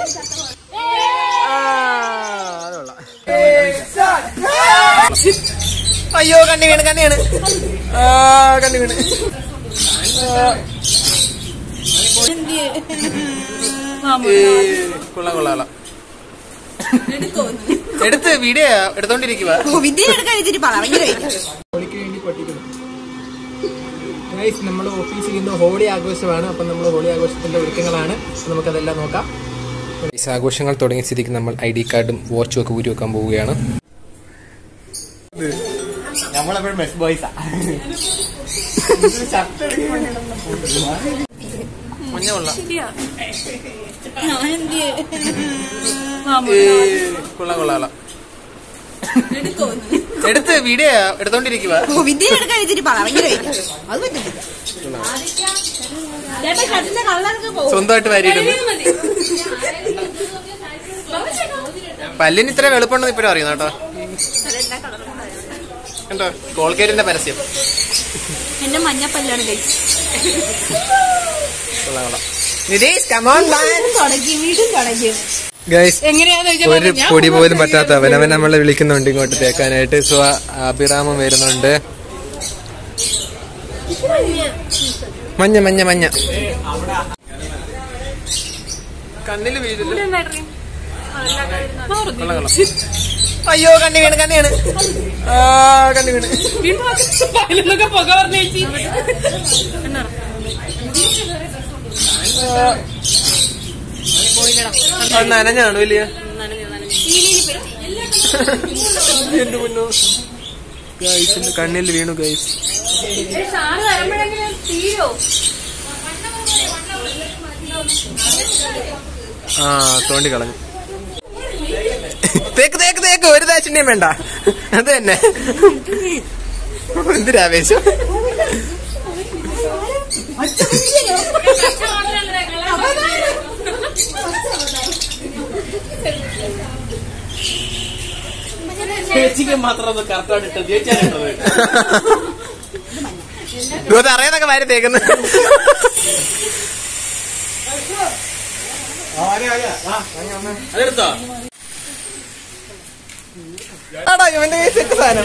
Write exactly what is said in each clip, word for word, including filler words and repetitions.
അയ്യോ കണ്ണി വീണ് കണ്ണി വീണ് ആ കണ്ണി വീണ് കൊള്ളാം കൊള്ളാം എടുത്ത് വീഡിയോ എടുത്തോണ്ടിരിക്കുക. നമ്മൾ ഓഫീസിൽ ഇന്ന് ഹോളി ആഘോഷമാണ്. അപ്പം നമ്മൾ ഹോളി ആഘോഷത്തിന്റെ ഒരുക്കങ്ങളാണ്. നമുക്കതെല്ലാം നോക്കാം. ആഘോഷങ്ങൾ തുടങ്ങിയ സ്ഥിതിക്ക് നമ്മൾ ഐ ഡി കാർഡും വാച്ചും ഒക്കെ ഊരി വെക്കാൻ പോവുകയാണ്. നമ്മളെപ്പോഴും മെസ് ബോയ്സാ. മഞ്ഞ കൊള്ളാം കൊള്ളാം കൊള്ളാം എടുത്ത് വീഡിയോ എടുത്തോണ്ടിരിക്കുക. സ്വന്തമായിട്ട് വരിയിടുന്നു. പല്ലിന് ഇത്ര വെളുപ്പുണ്ടെന്ന് ഇപ്പഴും അറിയുന്നു കേട്ടോ. കണ്ടോ കോൾഗേറ്റിന്റെ പരസ്യം. എന്റെ മഞ്ഞപ്പല്ലാണ് ഒരു പൊടി പോലും പറ്റാത്ത അവൻ അവൻ നമ്മളെ വിളിക്കുന്നുണ്ട് ഇങ്ങോട്ട് തേക്കാനായിട്ട്. സോ അഭിറാമം വരുന്നുണ്ട്. മഞ്ഞ മഞ്ഞ മഞ്ഞ കണ്ണില് വീഴില്ല. അയ്യോ കണ്ണി വീണ് കണ്ണി വീണ് ആ കണ്ണി വീണ് നനഞ്ഞാണ് വലിയ എന്റെ മുന്നോ ഗൈസിന്റെ കണ്ണിൽ വീണു ഗൈസ്. ആ തോണ്ടി കളഞ്ഞു. തേക്ക് തേക്ക് തേക്ക് ഒരു ദാശിന്യം വേണ്ട. അത് തന്നെ എന്തൊരാവേശം. ചേച്ചിക്ക് മാത്രം അറിയാതൊക്കെ വാരി തേക്കുന്നത്. ആടാ ഇവന്റെ സെറ്റ് സാധനം.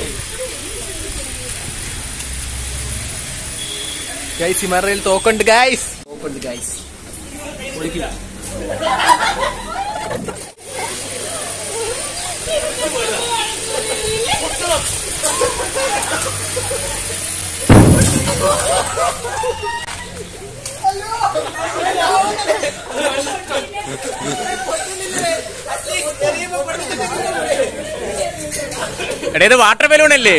ഗൈസ് ഹിമാറയിൽ തോക്കുണ്ട് ഗൈസ്. തോക്കുണ്ട് ഗൈസ്. എടേ ഇത് വാട്ടർ ബലൂണല്ലേ?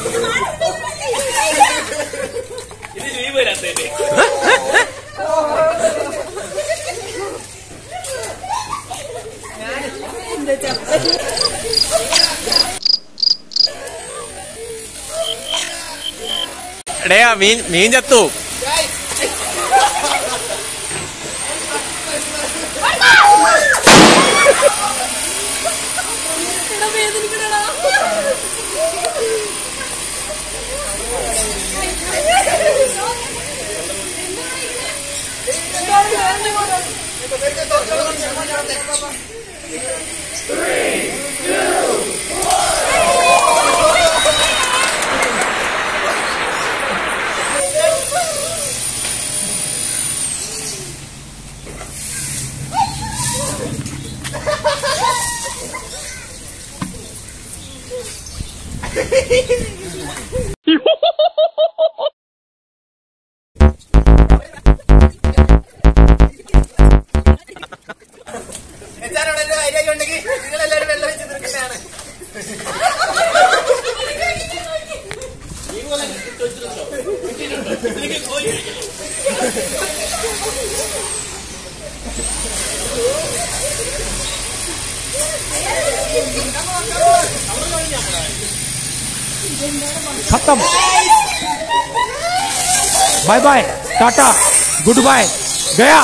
എടയാ മീൻ മീൻ ചത്തു. നിങ്ങളെല്ലാരും വെള്ളം വെച്ച് തീർക്കുന്നതാണ്. खत्म. Bye bye tata good bye गया.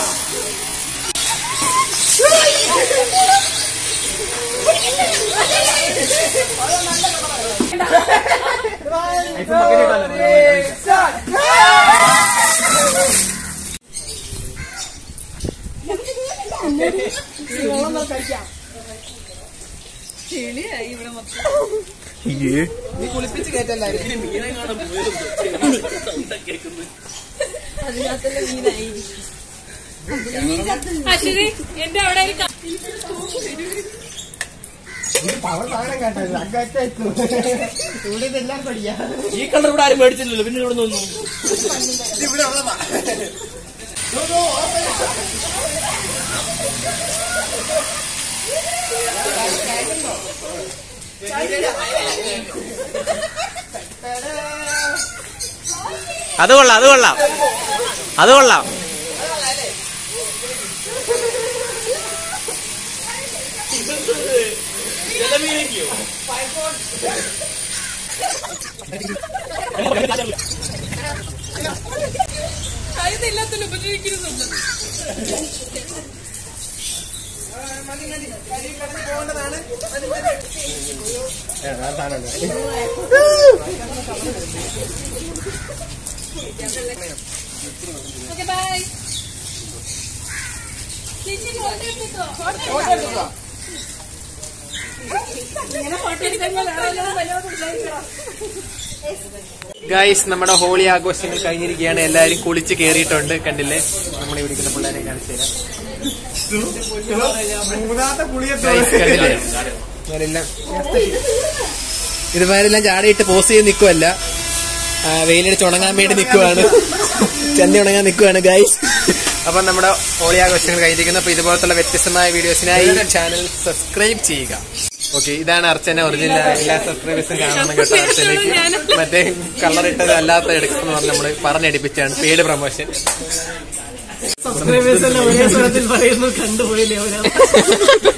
ചെളിയായി ഇവിടെ മൊത്തം. നീ കുളിപ്പിച്ച് കേട്ടല്ലായിരുന്നു. അതിനകത്തുള്ള മീനായിരിക്കും. അശ്വതി എന്റെ അവിടെ ഒരു ക- ഈ കളർ ഇവിടെ ആരും മേടിച്ചില്ലല്ലോ, പിന്നെ ഇവിടെ നിന്നു. ഇവിടെ ഉള്ളതാ. അത് കൊള്ളാം, അത് കൊള്ളാം, അത് കൊള്ളാം. കഴിവില്ലാത്തല്ലോ ഉപദ്രവിക്കുന്നുണ്ട്. പോകേണ്ടതാണ്. Okay bye. ചേച്ചി ഫോട്ടോ എടുത്തോ? ഫോട്ടോ എടുത്തോ? ഇങ്ങനെ ഫോട്ടോ എടുക്കുമ്പോൾ ഗൈസ്, നമ്മുടെ ഹോളി ആഘോഷങ്ങൾ കഴിഞ്ഞിരിക്കുകയാണ്. എല്ലാവരും കുളിച്ച് കേറിയിട്ടുണ്ട്. കണ്ടില്ലേ, നമ്മൾ ഇവിടെ ഇരിക്കുന്ന പിള്ളേരെ കാണിച്ചു തരാം. Guys, കണ്ടില്ലേ, ഇവരെല്ലാം ഇതുമാരെല്ലാം ചാടിയിട്ട് പോസ് ചെയ്ത് നിൽക്കുവല്ല, വെയിലടിച്ച് ഉണങ്ങാൻ വേണ്ടി നിൽക്കുവാണ്. ചന്തി ഉണങ്ങാൻ നിൽക്കുവാണ് ഗൈസ്. അപ്പൊ നമ്മുടെ ഹോളി ആഘോഷങ്ങൾ കഴിഞ്ഞിരിക്കുന്നു. അപ്പൊ ഇതുപോലത്തുള്ള വ്യത്യസ്തമായ വീഡിയോസിനായി ചാനൽ സബ്സ്ക്രൈബ് ചെയ്യുക. ഓക്കെ, ഇതാണ് അർച്ചന ഒറിജിനൽ. എല്ലാ സബ്സ്ക്രൈബേഴ്സും കാണണം കേട്ടോ. അർച്ചനയ്ക്ക് മറ്റേ കളറിട്ടത് അല്ലാത്ത എടുക്കുന്നു പറഞ്ഞ് നമ്മള് പറഞ്ഞടിപ്പിച്ചാണ്. Paid promotion. സബ്സ്ക്രൈബേഴ്സ് എല്ലാം ഒരേ സ്വരത്തിൽ പറയുന്നു, കണ്ടുപോയില്ലേ അവരാ.